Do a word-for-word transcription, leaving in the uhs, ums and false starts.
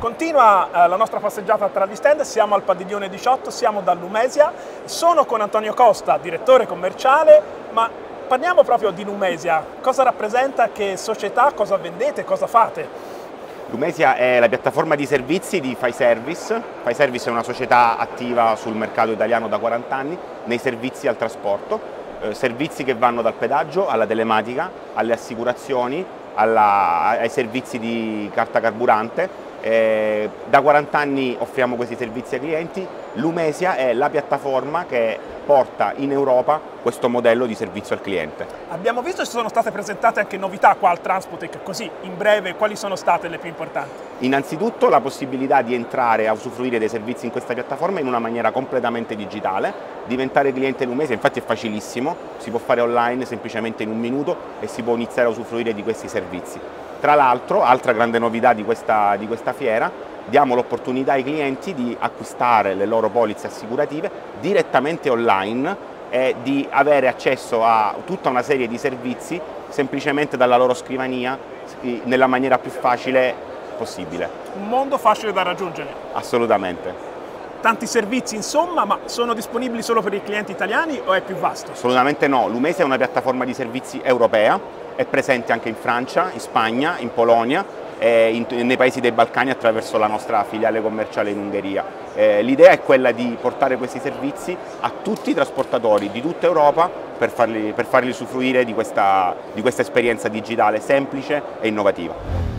Continua eh, la nostra passeggiata tra gli stand, siamo al padiglione diciotto, siamo da Numesia, sono con Antonio Costa, direttore commerciale, ma parliamo proprio di Numesia. Cosa rappresenta, che società, cosa vendete, cosa fate? Numesia è la piattaforma di servizi di FiService. FiService è una società attiva sul mercato italiano da quaranta anni nei servizi al trasporto, eh, servizi che vanno dal pedaggio alla telematica, alle assicurazioni, alla, ai servizi di carta carburante. Eh, da quaranta anni offriamo questi servizi ai clienti. Numesia è la piattaforma che porta in Europa questo modello di servizio al cliente. Abbiamo visto che sono state presentate anche novità qua al Transpotec, così in breve quali sono state le più importanti? Innanzitutto la possibilità di entrare a usufruire dei servizi in questa piattaforma in una maniera completamente digitale, diventare cliente Numesia infatti è facilissimo, si può fare online semplicemente in un minuto e si può iniziare a usufruire di questi servizi. Tra l'altro, altra grande novità di questa, di questa fiera, diamo l'opportunità ai clienti di acquistare le loro polizze assicurative direttamente online e di avere accesso a tutta una serie di servizi semplicemente dalla loro scrivania nella maniera più facile possibile. Un mondo facile da raggiungere. Assolutamente. Tanti servizi insomma, ma sono disponibili solo per i clienti italiani o è più vasto? Assolutamente no, Numesia è una piattaforma di servizi europea, è presente anche in Francia, in Spagna, in Polonia e in, nei paesi dei Balcani attraverso la nostra filiale commerciale in Ungheria. Eh, l'idea è quella di portare questi servizi a tutti i trasportatori di tutta Europa per farli, per farli usufruire di questa, di questa esperienza digitale semplice e innovativa.